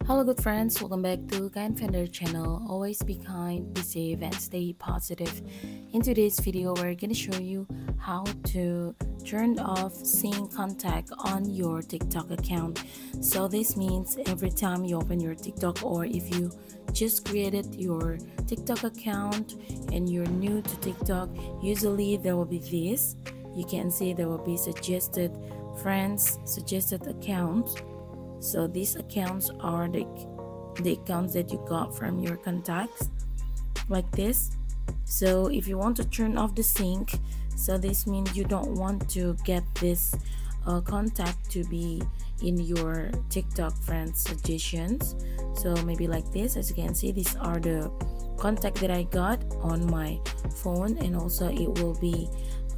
Hello good friends, welcome back to Kind Fender channel. Always be kind, be safe and stay positive. In today's video we're going to show you how to turn off sync contact on your TikTok account. So this means every time you open your TikTok, or if you just created your TikTok account and you're new to TikTok, usually there will be this. You can see there will be suggested friends, suggested accounts. So these accounts are the accounts that you got from your contacts, like this. So if you want to turn off the sync, so this means you don't want to get this contact to be in your TikTok friends suggestions. So maybe like this. As you can see, these are the contact that I got on my phone, and also it will be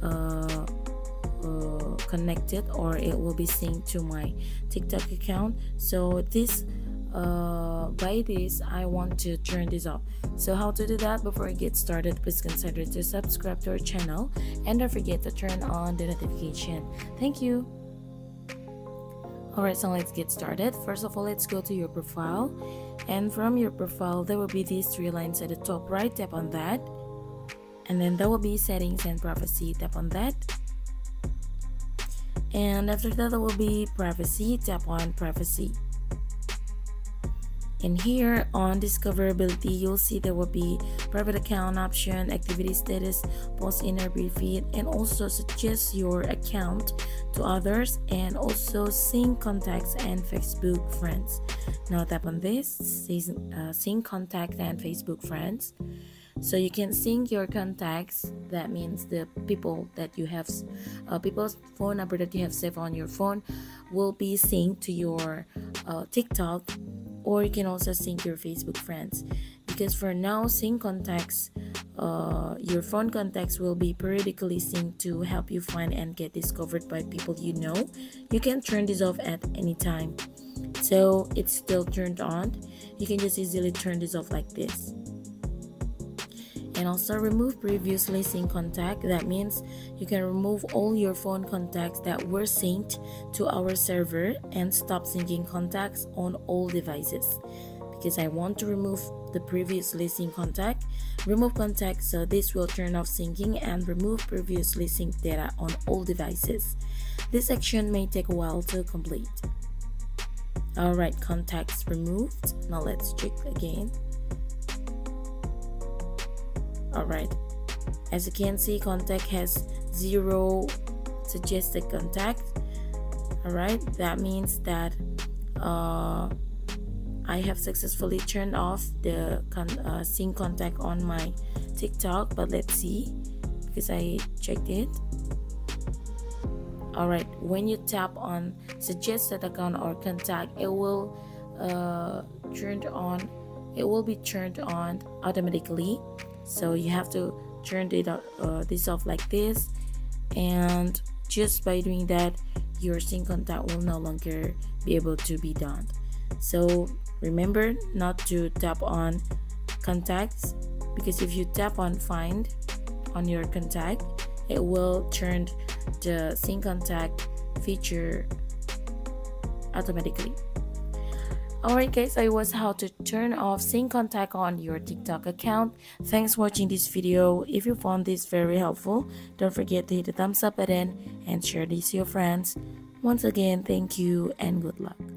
connected, or it will be synced to my TikTok account. So this by this I want to turn this off. So how to do that? Before I get started, please consider to subscribe to our channel and don't forget to turn on the notification. Thank you. Alright, so let's get started. First of all, let's go to your profile, and from your profile there will be these three lines at the top right. Tap on that, and then there will be settings and privacy. Tap on that, and after that there will be privacy. Tap on privacy, and here on discoverability you'll see there will be private account option, activity status, post in every feed, and also suggest your account to others, and also sync contacts and Facebook friends. Now tap on this, sync contact and Facebook friends. So you can sync your contacts. That means the people that you have, people's phone number that you have saved on your phone will be synced to your TikTok, or you can also sync your Facebook friends. Because for now, sync contacts, your phone contacts will be periodically synced to help you find and get discovered by people you know. You can turn this off at any time. So it's still turned on. You can just easily turn this off like this. And also remove previously synced contact. That means you can remove all your phone contacts that were synced to our server and stop syncing contacts on all devices. Because I want to remove the previously synced contact, remove contact, so this will turn off syncing and remove previously synced data on all devices. This action may take a while to complete. Alright, contacts removed. Now let's check again. Alright, as you can see, contact has 0 suggested contact. Alright, that means that I have successfully turned off the sync contact on my TikTok. But let's see, because I checked it. Alright, when you tap on suggested account or contact, it will be turned on automatically. So you have to turn this off like this, and just by doing that your sync contact will no longer be able to be done. So remember not to tap on contacts, because if you tap on find on your contact, it will turn the sync contact feature automatically. Alright guys, that was how to turn off sync contact on your TikTok account. Thanks for watching this video. If you found this very helpful, don't forget to hit the thumbs up button and share this to your friends. Once again, thank you and good luck.